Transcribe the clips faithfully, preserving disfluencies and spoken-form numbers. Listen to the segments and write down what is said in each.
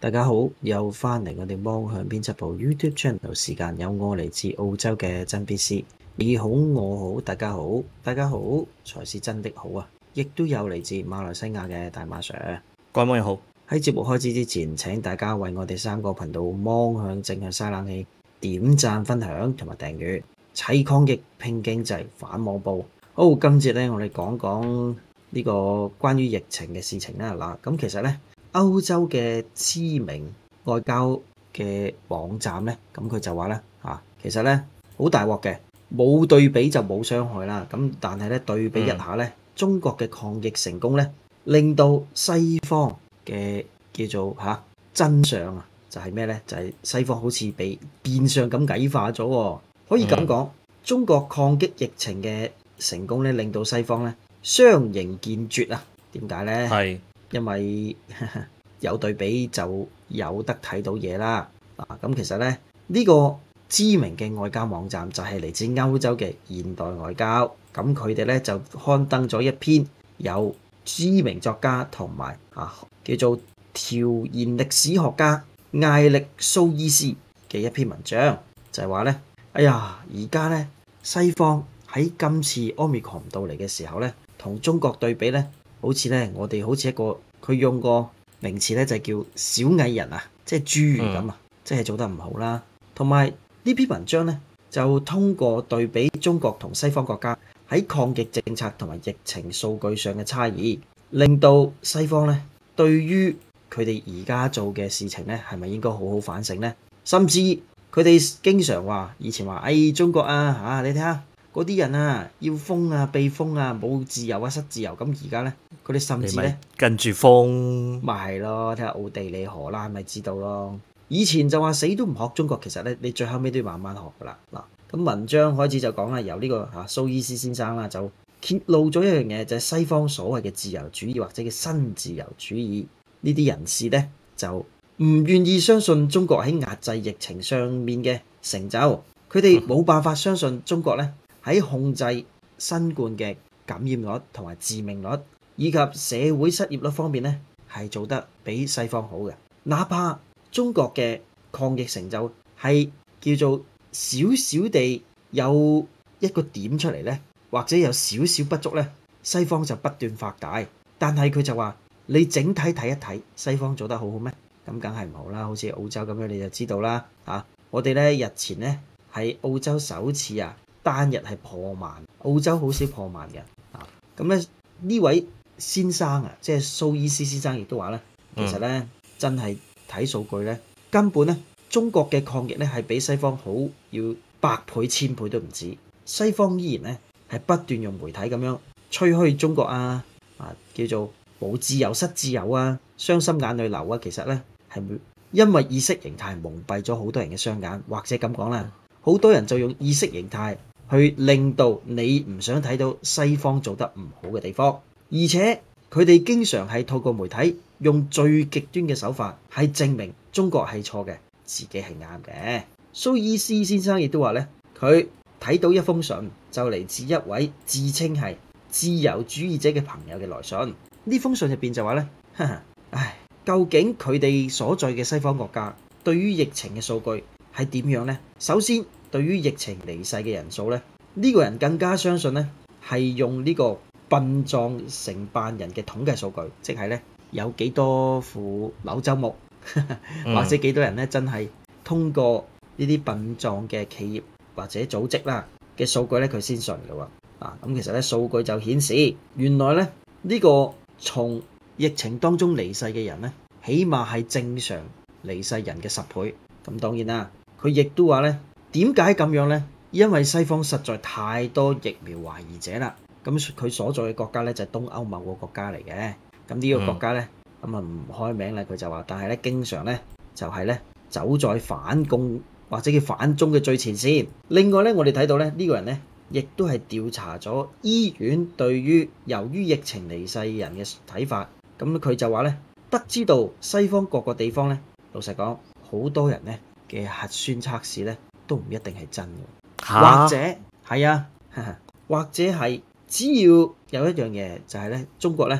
大家好，又翻嚟我哋芒向編輯部 YouTube channel 時間，有我嚟自澳洲嘅真 B C，你好我好大家好，大家好才是真的好啊！亦都有嚟自馬來西亞嘅大馬 Sir， 各位網友好。 喺節目開始之前，請大家為我哋三個頻道芒向正向嘥冷氣點讚、分享同埋訂閱，齊抗疫拼經濟反網暴。好，今節咧我哋講講呢個關於疫情嘅事情啦。嗱，咁其實咧。歐洲嘅知名外交嘅網站咧，咁佢就話咧嚇，其實咧好大鑊嘅，冇對比就冇傷害啦。咁但係咧對比一下咧，嗯、中國嘅抗疫成功咧，令到西方嘅叫做嚇、啊、真相啊，就係咩咧？就係、是、西方好似被變相咁矮化咗喎。可以咁講，嗯、中國抗擊疫情嘅成功咧，令到西方咧相形見絀啊。點解咧？係。因為有對比就有得睇到嘢啦。嗱，咁其實咧呢個知名嘅外交網站就係嚟自歐洲嘅現代外交。咁佢哋咧就刊登咗一篇由知名作家同埋啊叫做調研歷史學家艾力蘇伊斯嘅一篇文章，就係話咧，哎呀，而家咧西方喺今次 Omicron 到嚟嘅時候咧，同中國對比咧。好似咧，我哋好似一個佢用個名詞咧，就叫小矮人啊，即係侏儒咁啊，嗯、即係做得唔好啦。同埋呢篇文章咧，就通過對比中國同西方國家喺抗疫政策同埋疫情數據上嘅差異，令到西方咧對於佢哋而家做嘅事情咧，係咪應該好好反省咧？甚至佢哋經常話，以前話，哎，中國啊嚇、啊，你睇下嗰啲人啊，要封啊、被封啊、冇自由啊、失自由，咁而家咧。佢哋甚至咧跟住封， 咪係咯，睇下奧地利、荷蘭咪知道咯。以前就話死都唔學中國，其實咧你最後尾都要慢慢學噶啦。嗱，咁文章開始就講啦，由呢、這個嚇蘇伊斯先生啦，就揭露咗一樣嘢，就係、是、西方所謂嘅自由主義或者嘅新自由主義呢啲人士咧，就唔願意相信中國喺壓制疫情上面嘅成就，佢哋冇辦法相信中國咧喺控制新冠嘅感染率同埋致命率，以及社會失業率方面咧，係做得比西方好嘅。哪怕中國嘅抗疫成就係叫做少少地有一個點出嚟咧，或者有少少不足咧，西方就不斷發大。但係佢就話：你整體睇一睇，西方做得好好咩？咁梗係唔好啦。好似澳洲咁樣，你就知道啦。啊，我哋咧日前咧係澳洲首次啊單日係破萬，澳洲好少破萬嘅。啊，咁咧呢位先生啊，即係蘇伊斯先生亦都話咧，其實咧、嗯、真係睇數據咧，根本咧中國嘅抗疫咧係比西方好要百倍千倍都唔止。西方依然咧係不斷用媒體咁樣吹噓中國啊，啊叫做冇自由失自由啊，傷心眼淚流啊。其實咧係因為意識形態蒙蔽咗好多人嘅雙眼，或者咁講啦，好多人就用意識形態去令到你唔想睇到西方做得唔好嘅地方。而且佢哋經常係透過媒體用最極端嘅手法，係證明中國係錯嘅，自己係啱嘅。蘇伊斯先生亦都話咧，佢睇到一封信，就嚟自一位自稱係自由主義者嘅朋友嘅來信。呢封信入邊就話咧，唉，究竟佢哋所在嘅西方國家對於疫情嘅數據係點樣呢？首先，對於疫情離世嘅人數咧，呢、這個人更加相信咧係用呢、這個。殯葬承辦人嘅統計數據，即係咧有幾多副柳州木，或者幾多人咧真係通過呢啲殯葬嘅企業或者組織啦嘅數據咧，佢先信嘅喎。啊，咁其實咧數據就顯示，原來咧呢、這個從疫情當中離世嘅人咧，起碼係正常離世人嘅十倍。咁當然啦，佢亦都話咧，點解咁樣咧？因為西方實在太多疫苗懷疑者啦。咁佢所在嘅國家咧就係東歐某個國家嚟嘅，咁呢個國家咧咁啊唔開名啦，佢就話，但係咧經常咧就係咧走在反共或者叫反中嘅最前線。另外咧，我哋睇到咧呢個人咧亦都係調查咗醫院對於由於疫情離世人嘅睇法，咁佢就話咧得知道西方各個地方咧，老實講好多人咧嘅核酸測試咧都唔一定係真嘅，或者係啊，或者係。只要有一樣嘢就係咧，中國咧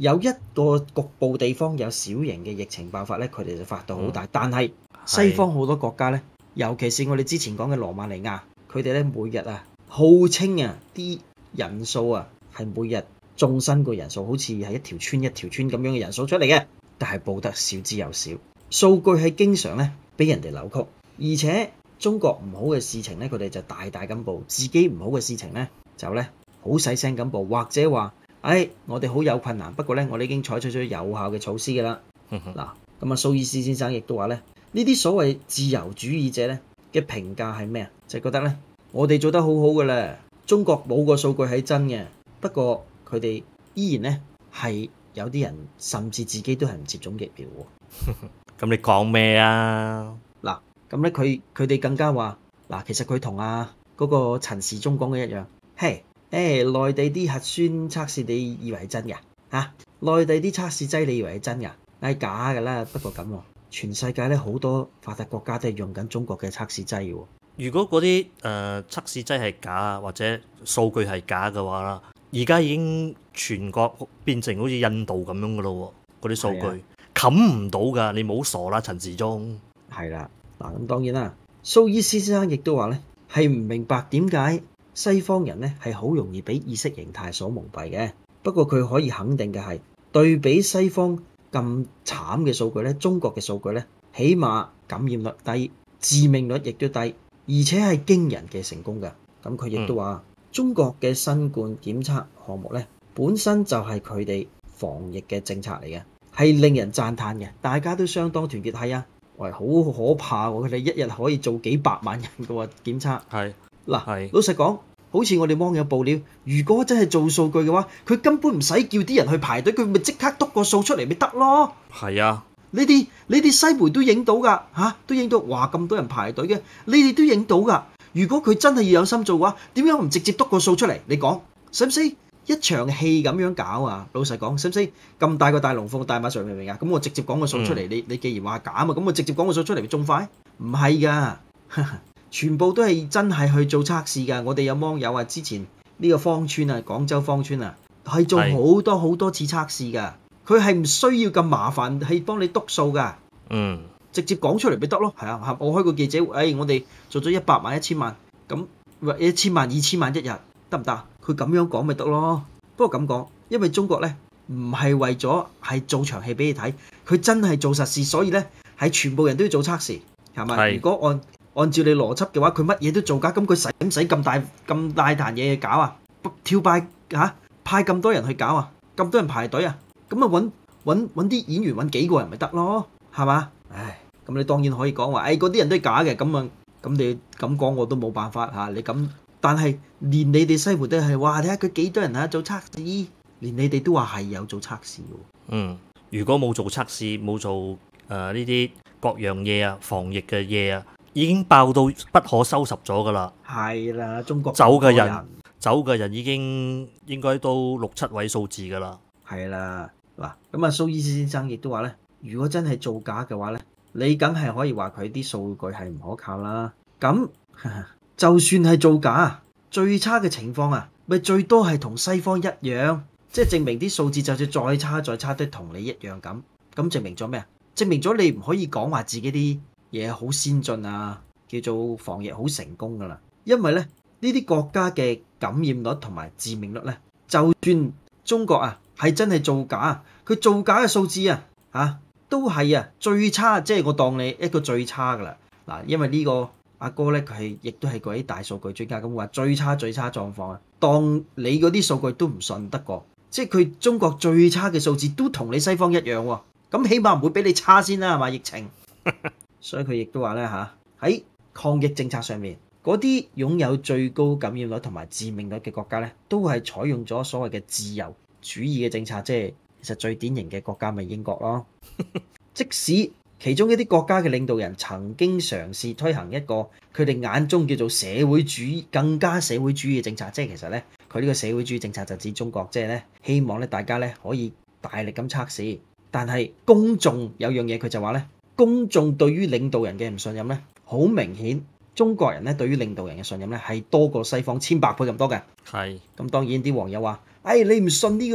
有一個局部地方有小型嘅疫情爆發咧，佢哋就發到好大。 嗯但係西方好多國家咧，尤其是我哋之前講嘅羅馬尼亞，佢哋咧每日啊，號稱啊啲人數啊係每日中新個人數，好似係一條村一條村咁樣嘅人數出嚟嘅，但係報得少之又少，數據係經常咧俾人哋扭曲，而且中國唔好嘅事情咧，佢哋就大大咁報；自己唔好嘅事情咧，就咧好細聲咁報，或者話。哎，我哋好有困難，不過咧，我哋已經採取咗有效嘅措施㗎啦。嗱、嗯，咁啊，蘇伊士先生亦都話咧，呢啲所謂自由主義者咧嘅評價係咩啊？就係覺得咧，我哋做得好好㗎啦，中國冇個數據係真嘅，不過佢哋依然咧係有啲人甚至自己都係唔接種疫苗喎。 咁你講咩啊？ 嗱，咁咧佢佢哋更加話，嗱，其實佢同啊嗰個陳時中講嘅一樣，嘿。誒、欸，內地啲核酸測試你以為係真㗎？嚇、啊，內地啲測試劑你以為係真㗎？係假㗎啦。不過咁喎，全世界咧好多發達國家都係用緊中國嘅測試劑㗎喎。 如果嗰啲誒測試劑係假或者數據係假嘅話啦，而家已經全國變成好似印度咁樣㗎咯喎，嗰啲數據冚唔到㗎，你冇傻啦，陳時中。 係啦，嗱咁當然啦，蘇伊士先生亦都話咧係唔明白點解西方人咧係好容易俾意識形態所蒙蔽嘅，不過佢可以肯定嘅係對比西方咁慘嘅數據咧，中國嘅數據咧起碼感染率低，致命率亦都低，而且係驚人嘅成功㗎。咁佢亦都話、嗯、中國嘅新冠檢測項目咧本身就係佢哋防疫嘅政策嚟嘅，係令人讚歎嘅，大家都相當團結。係啊，喂，好可怕喎！佢哋一日可以做幾百萬人嘅喎檢測。係。嗱，老實講，好似我哋網友報料，如果真係做數據嘅話，佢根本唔使叫啲人去排隊，佢咪即刻篤個數出嚟咪得咯。 係啊， 你哋你哋西媒都影到㗎嚇，都影到，哇咁多人排隊嘅，你哋都影到㗎。如果佢真係要有心做嘅話，點解唔直接篤個數出嚟？你講使唔使一場戲咁樣搞啊？老實講，使唔使咁大個大龍鳳大馬上明唔明啊？咁我直接講個數出嚟，嗯、你你既然話假啊嘛，咁我直接講個數出嚟咪仲快？唔係㗎。全部都係真係去做測試㗎。我哋有網友啊，之前呢個芳村啊，廣州芳村啊，係做好多好多次測試㗎。佢係唔需要咁麻煩，係幫你督數㗎。嗯，直接講出嚟咪得咯。係啊，我開個記者會，誒、哎，我哋做咗一百萬、一千萬，咁一千萬、二千萬一日得唔得？佢咁樣講咪得咯。不過咁講，因為中國咧唔係為咗係做場戲俾你睇，佢真係做實事，所以咧係全部人都要做測試，係咪？如果按按照你邏輯嘅話，佢乜嘢都做㗎，咁佢使唔使咁大咁大壇嘢去搞啊？跳拜嚇、啊、派咁多人去搞啊？咁多人排隊啊？咁啊揾揾揾啲演員揾幾個人咪得咯？係嘛？唉，咁你當然可以講話，誒嗰啲人都係假嘅，咁啊咁你咁講我都冇辦法嚇、啊。你咁，但係連你哋西湖都係話，睇下佢幾多人啊做測試，連你哋都話係有做測試喎。 嗯，如果冇做測試，冇做誒呢啲各樣嘢啊，防疫嘅嘢啊。已經爆到不可收拾咗㗎啦！ 係啦，中國走嘅人走嘅人已經應該都六七位數字㗎啦。 係啦，嗱咁啊，蘇伊士先生亦都話咧，如果真係造假嘅話咧，你梗係可以話佢啲數據係唔可靠啦。咁就算係造假，最差嘅情況啊，咪最多係同西方一樣，即係證明啲數字就算再差再差都同你一樣咁。咁證明咗咩啊？證明咗你唔可以講話自己啲嘢好先進啊，叫做防疫好成功㗎啦。因為咧呢啲國家嘅感染率同埋致命率咧，就算中國啊係真係造假，佢造假嘅數字啊嚇、啊、都係啊最差，即係我當你一個最差㗎啦。嗱，因為呢個阿哥咧佢係亦都係嗰啲大數據專家咁話最差最差狀況啊，當你嗰啲數據都唔信得過，即係佢中國最差嘅數字都同你西方一樣喎，咁起碼唔會比你差先啦，係嘛？疫情。所以佢亦都話咧嚇，喺抗疫政策上面，嗰啲擁有最高感染率同埋致命率嘅國家咧，都係採用咗所謂嘅自由主義嘅政策，即係其實最典型嘅國家咪英國咯。即使其中一啲國家嘅領導人曾經嘗試推行一個佢哋眼中叫做社會主義更加社會主義嘅政策，即係其實咧佢呢個社會主義政策就指中國，即係咧希望咧大家咧可以大力咁測試，但係公眾有樣嘢佢就話咧。公眾對於領導人嘅唔信任咧，好明顯，中國人咧對於領導人嘅信任咧係多過西方千百倍咁多嘅。係。咁當然啲網友話，誒、哎、你唔信呢個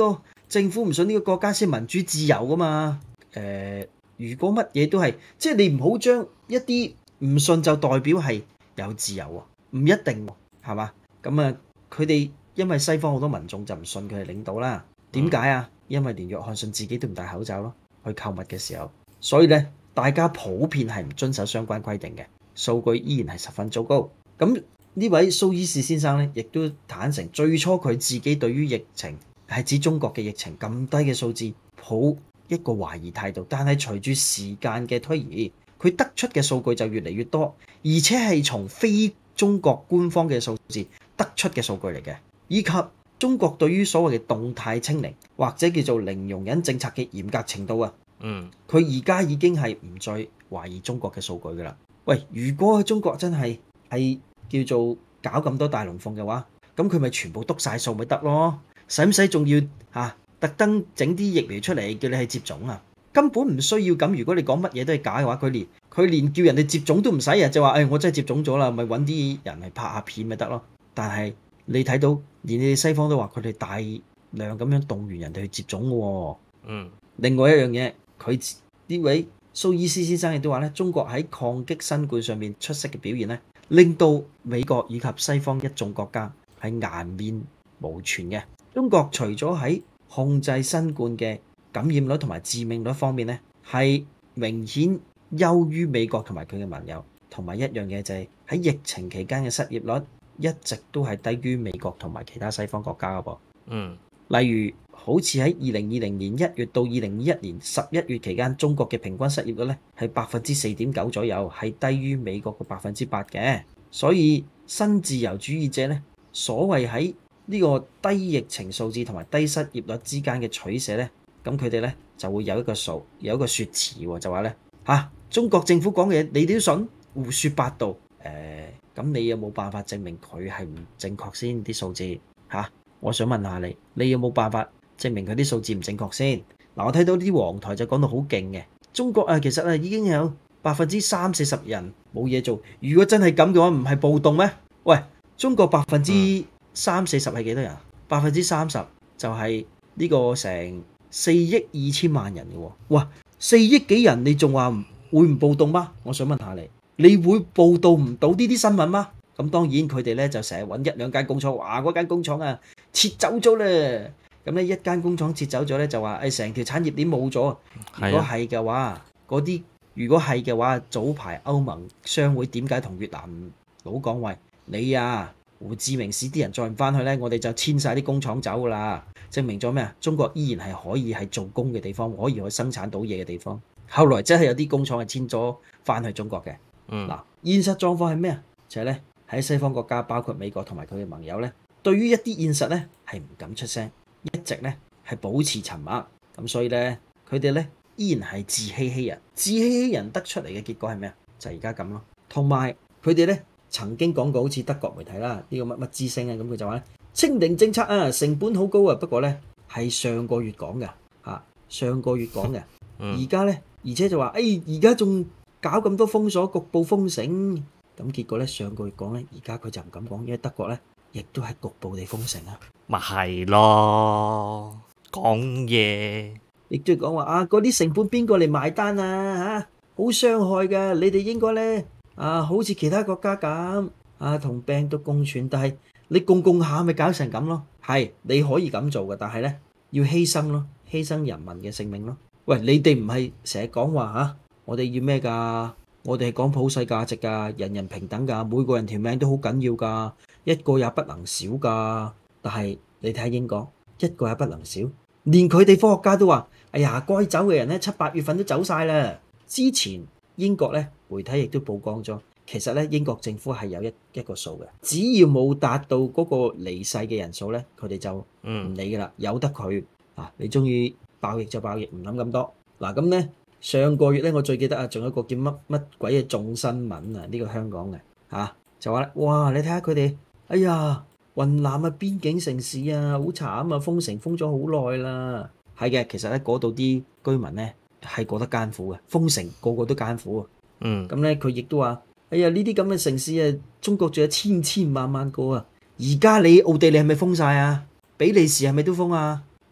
政府唔信呢個國家先民主自由噶嘛。誒、呃，如果乜嘢都係，即係你唔好將一啲唔信就代表係有自由喎，唔一定喎，係嘛？咁啊，佢哋因為西方好多民眾就唔信佢係領導啦。點解啊？因為連約翰遜自己都唔戴口罩咯，去購物嘅時候，所以咧大家普遍係唔遵守相關規定嘅，數據依然係十分糟糕。咁呢位蘇伊士先生咧，亦都坦誠最初佢自己對於疫情係指中國嘅疫情咁低嘅數字抱一個懷疑態度，但係隨住時間嘅推移，佢得出嘅數據就越嚟越多，而且係從非中國官方嘅數字得出嘅數據嚟嘅，以及中國對於所謂嘅動態清零或者叫做零容忍政策嘅嚴格程度啊， 嗯， 佢而家已經係唔再懷疑中國嘅數據㗎啦。喂，如果中國真係係叫做搞咁多大龍鳳嘅話，咁佢咪全部篤晒數咪得咯？使唔使仲要嚇特登整啲疫苗出嚟叫你去接種啊？根本唔需要咁。如果你講乜嘢都係假嘅話，佢連佢連叫人哋接種都唔使啊，就話誒、哎、我真係接種咗啦，咪揾啲人嚟拍下片咪得咯。但係你睇到連你哋西方都話佢哋大量咁樣動員人哋去接種嘅喎。 嗯， 另外一樣嘢，佢呢位蘇伊斯先生亦都話咧，中國喺抗擊新冠上面出色嘅表現咧，令到美國以及西方一眾國家係顏面無存嘅。中國除咗喺控制新冠嘅感染率同埋致命率方面咧，係明顯優於美國同埋佢嘅盟友。同埋一樣嘢就係喺疫情期間嘅失業率一直都係低於美國同埋其他西方國家嘅噃。 嗯， 例如好似喺二零二零年一月到二零二一年十一月期間，中國嘅平均失業率咧係百分之四點九左右，係低於美國嘅百分之八嘅。所以新自由主義者咧，所謂喺呢個低疫情數字同埋低失業率之間嘅取捨咧，咁佢哋咧就會有一個數，有一個説詞喎，就話咧嚇中國政府講嘅嘢你哋都信，胡說八道。誒、呃，咁你有冇辦法證明佢係唔正確先啲數字嚇、啊？我想問下你，你有冇辦法證明佢啲數字唔正確先？嗱，我睇到啲黃台就講到好勁嘅，中國啊，其實啊已經有百分之三四十人冇嘢做。如果真係咁嘅話，唔係暴動咩？喂，中國百分之三四十係幾多人？百分之三十就係呢個成四億二千萬人嘅喎。哇，四億幾人你仲話會唔暴動嗎？我想問下你，你會報導唔到呢啲新聞嗎？咁當然佢哋咧就成日揾一兩間工廠，哇嗰間工廠啊撤走咗咧，咁咧一間工廠撤走咗咧就話誒成條產業鏈冇咗。如果係嘅話，嗰啲如果係嘅話，早排歐盟商會點解同越南佬講話你啊胡志明市啲人再唔翻去咧，我哋就遷晒啲工廠走噶啦，證明咗咩啊？中國依然係可以係做工嘅地方，可以去生產到嘢嘅地方。後來真係有啲工廠係遷咗翻去中國嘅。嗱、 嗯， 現實狀況係咩啊？就係咧。喺西方國家，包括美國同埋佢嘅盟友咧，對於一啲現實咧係唔敢出聲，一直咧係保持沉默。咁所以咧，佢哋咧依然係自欺欺人，自欺欺人得出嚟嘅結果係咩啊？就係而家咁咯。同埋佢哋咧曾經講過，好似德國媒體啦，呢、這個乜乜之聲啊，咁佢就話咧清零政策啊，成本好高啊。不過咧係上個月講嘅嚇，上個月講嘅，而家咧而且就話誒，而家仲搞咁多封鎖，局部封城。咁結果咧，上個月講咧，而家佢就唔敢講，因為德國咧亦都係局部地封城啊。 咪係咯，講嘢亦都係講話啊，嗰啲成本邊個嚟埋單啊？嚇，好傷害㗎！你哋應該咧啊，好似其他國家咁啊，同病毒共存，但係你共共下咪搞成咁咯？係你可以咁做嘅，但係咧要犧牲咯，犧牲人民嘅性命咯。喂，你哋唔係成日講話嚇，我哋要咩㗎？我哋係講普世價值㗎，人人平等㗎，每個人條命都好緊要㗎，一個也不能少㗎。但係你睇下英國，一個也不能少，連佢哋科學家都話：哎呀，該走嘅人咧，七八月份都走晒啦。之前英國咧媒體亦都曝光咗，其實咧英國政府係有一一個數嘅，只要冇達到嗰個離世嘅人數咧，佢哋就唔理㗎啦，由得佢啊，你中意爆疫就爆疫，唔諗咁多。嗱咁咧。上個月咧，我最記得啊，仲有一個叫乜乜鬼嘅眾新聞啊，呢、這個香港嘅嚇、啊、就話咧，哇！你睇下佢哋，哎呀，雲南啊邊境城市啊，好慘啊，封城封咗好耐啦。係嘅，其實咧嗰度啲居民咧係過得艱苦嘅，封城個個都艱苦啊。 嗯， 咁咧佢亦都話，哎呀，呢啲咁嘅城市啊，中國仲有千千萬萬個啊。而家你奧地利係咪封晒啊？比利時係咪都封啊？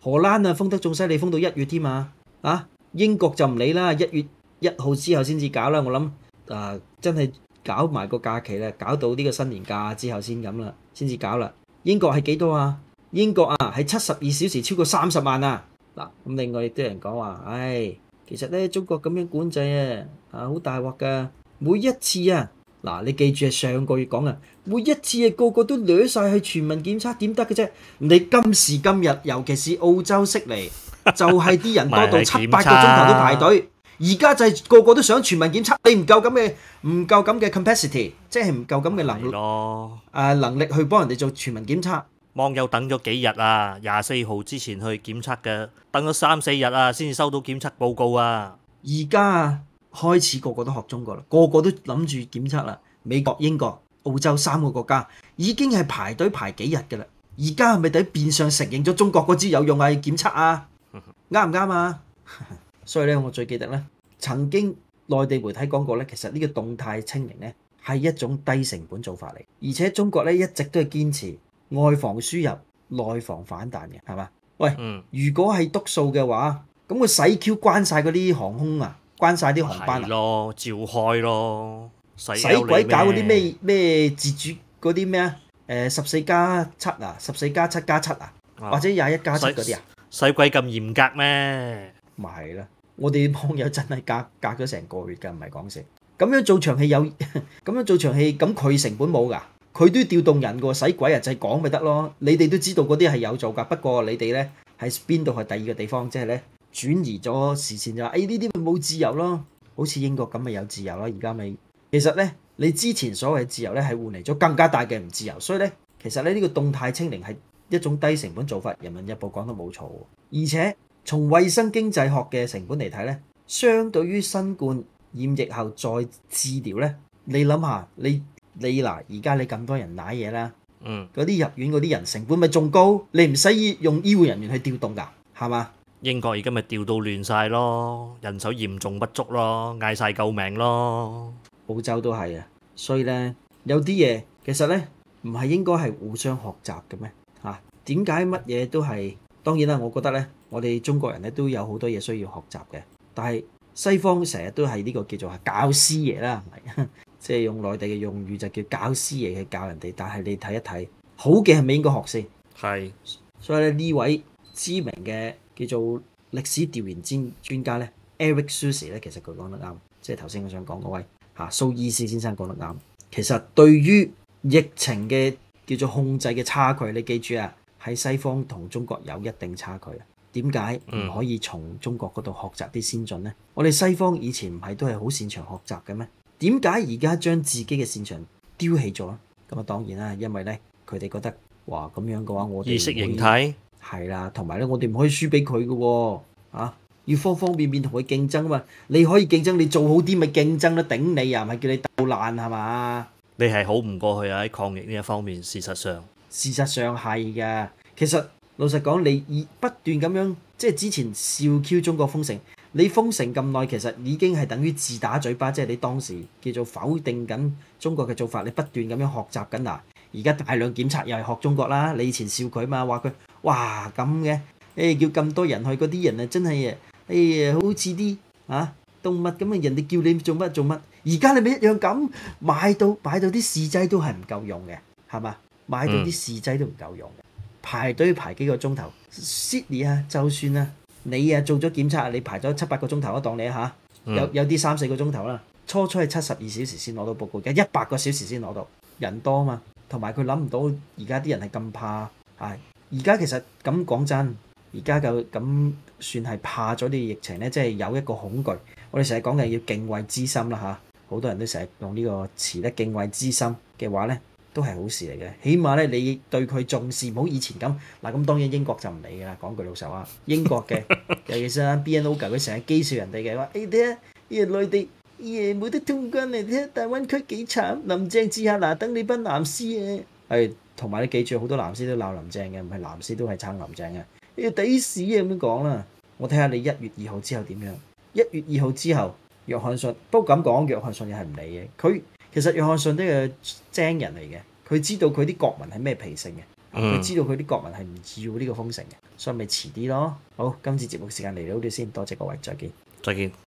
荷蘭啊封得仲犀利，封到一月添啊！啊，英國就唔理啦，一月一號之後先至搞啦。我諗啊，真係搞埋個假期啦，搞到呢個新年假之後先咁啦，先至搞啦。英國係幾多啊？英國啊係七十二小時超過三十萬啊！嗱，咁另外亦都有人講話，唉，其實咧中國咁樣管制啊，啊好大鑊噶，每一次啊。嗱，你記住係上個月講啊，每一次啊個個都掠晒去全民檢測點得嘅啫？你今時今日，尤其是澳洲悉尼，就係啲人多到七八個鐘頭都排隊。而家就係個個都想全民檢測，你唔夠咁嘅唔夠咁嘅 capacity， 即係唔夠咁嘅能力，誒、呃、能力去幫人哋做全民檢測。 網友等咗幾日啊，廿四號之前去檢測嘅，等咗三四日啊，先至收到檢測報告啊。 而家啊，開始個個都學中國啦，個個都諗住檢測啦。美國、英國、澳洲三個國家已經係排隊排幾日㗎啦。而家係咪等變相承認咗中國嗰支有用係檢測啊？啱唔啱啊？所以咧，我最記得咧，曾經內地媒體講過咧，其實呢個動態清零咧係一種低成本做法嚟，而且中國咧一直都係堅持外防輸入、內防反彈嘅，係嘛？喂， 嗯、 如果係督數嘅話，咁佢使 Q 關晒嗰啲航空啊，關晒啲航班啊， 咯，照開咯，使鬼搞嗰啲咩咩自主嗰啲咩啊？誒十四加七啊，十四加七加七啊，啊或者廿一加七嗰啲啊？ 使鬼咁嚴格咩？ 咪係啦，我哋網友真係隔隔咗成個月㗎，唔係講笑。咁樣做場戲有，咁樣做場戲，咁佢成本冇㗎，佢都要調動人㗎喎，使鬼啊，就係講咪得咯。你哋都知道嗰啲係有做㗎，不過你哋咧喺邊度去第二個地方，即係咧轉移咗視線就話，誒呢啲咪冇自由咯，好似英國咁咪有自由咯，而家咪其實咧你之前所謂嘅自由咧係換嚟咗更加大嘅唔自由，所以咧其實咧呢個動態清零係一種低成本做法，人民日報講得冇錯，而且從衛生經濟學嘅成本嚟睇咧，相對於新冠染疫後再治療咧，你諗下，你你嗱而家你咁多人舐嘢啦， 嗯， 嗰啲入院嗰啲人成本咪仲高，你唔使用醫護人員去調動㗎，係嘛？ 英國而家咪調到亂晒咯，人手嚴重不足咯，嗌晒救命咯。 澳洲都係啊，所以咧有啲嘢其實咧唔係應該係互相學習嘅咩？嚇，點解乜嘢都係？當然啦，我覺得咧，我哋中國人咧都有好多嘢需要學習嘅，但係西方成日都係呢個叫做係教師爺啦，係咪？即係用內地嘅用語就叫教師爺去教人哋。但係你睇一睇，好嘅係咪應該學先？ 係， 所以咧呢位知名嘅叫做歷史調研專專家咧 Eric Susi 咧，其實佢講得啱，即係頭先我想講嗰位嚇蘇伊士先生講得啱。其實對於疫情嘅叫做控制嘅差距，你記住啊！喺西方同中國有一定差距啊！點解唔可以從中國嗰度學習啲先進呢？嗯、我哋西方以前唔係都係好擅長學習嘅咩？點解而家將自己嘅擅長丟棄咗咧？咁啊當然啦，因為咧佢哋覺得哇咁樣嘅話，我哋意識形態係啦，同埋咧我哋唔可以輸俾佢嘅喎啊！要方方面面同佢競爭啊嘛！你可以競爭，你做好啲咪競爭啦，頂你啊，唔係叫你鬥爛係嘛？ 你係好唔過去啊！喺抗疫呢一方面，事實上。 事實上係嘅，其實老實講，你以不斷咁樣，即係之前笑 Q 中國封城，你封城咁耐，其實已經係等於自打嘴巴，即係你當時叫做否定緊中國嘅做法，你不斷咁樣學習緊嗱。而家大量檢測又係學中國啦，你以前笑佢嘛，話佢哇咁嘅，誒叫咁多人去，嗰啲人啊真係啊，誒好似啲啊動物咁啊，人哋叫你做乜做乜，而家你咪一樣咁買到擺到啲試劑都係唔夠用嘅，係嘛？買到啲試劑都唔夠用嘅，排隊排幾個鐘頭。Sydney 啊，就算啊，你啊做咗檢測，你排咗七八個鐘頭，我當你嚇，有有啲三四個鐘頭啦。初初係七十二小時先攞到報告，而家一百個小時先攞到，人多嘛。同埋佢諗唔到而家啲人係咁怕，係而家其實咁講真，而家就咁算係怕咗啲疫情咧，即係有一個恐懼。我哋成日講嘅要敬畏之心啦嚇，好多人都成日用呢個詞咧，敬畏之心嘅話咧。都係好事嚟嘅，起碼咧你對佢重視，唔好以前咁嗱。咁當然英國就唔理㗎啦，講句老實話，英國嘅尤其是 B N O 佢成日譏笑人哋嘅話，誒睇下呢個內地誒冇得通關嚟，睇下大灣區幾慘，林鄭治下嗱等你班藍絲啊，係同埋你記住好多藍絲都鬧林鄭嘅，唔係藍絲都係撐林鄭嘅，呢個抵屎啊咁樣講啦。我睇下你一月二號之後點樣？一月二號之後，約翰遜不過咁講，約翰遜又係唔理嘅，佢。其實約翰遜都係精人嚟嘅，佢知道佢啲國民係咩脾性嘅嗯知道佢啲國民係唔要呢個封城嘅，所以咪遲啲咯。好，今次節目時間嚟到呢度先，多謝各位，再見。 再見。